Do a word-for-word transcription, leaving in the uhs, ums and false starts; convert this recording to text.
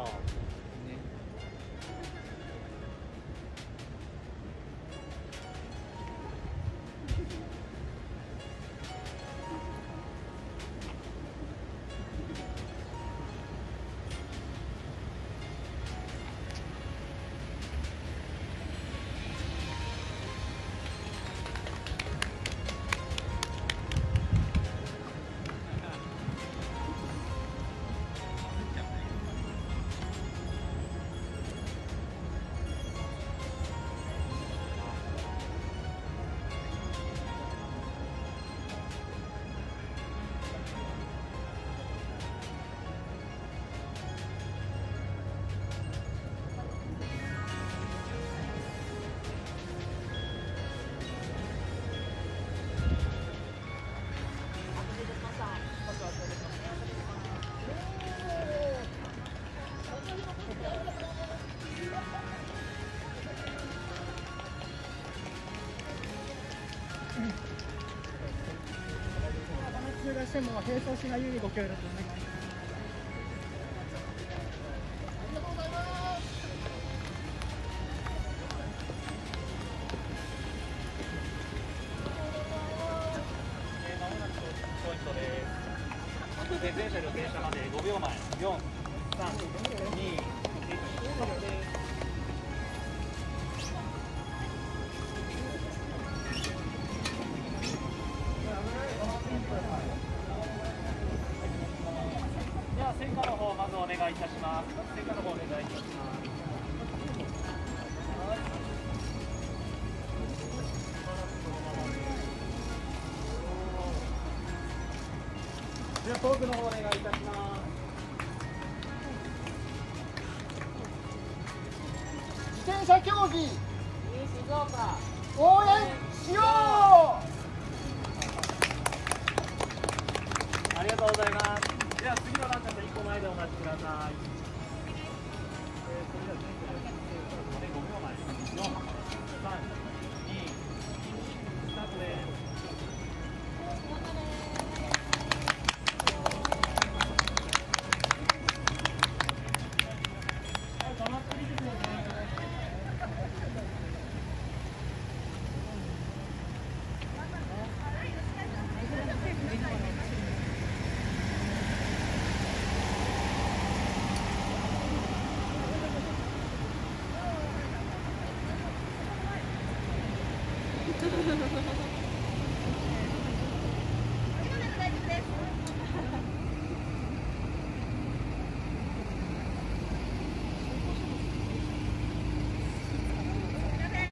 ああ、ね。 中がしても並走しないようにご協力お願いします。ありがとうございます。 まもなくポイントです。全車両停車までごびょうまえ。よん、さん、に、いち。では、戦果の方まずお願いいたします。戦果の方お願いいたします。では、トークの方お願いいたします。 自転車競技静岡応援しよう。 ありがとうございます。では次のランナーといっこまえでお待ちください。えー、それでは全部でごびょうまえ。よん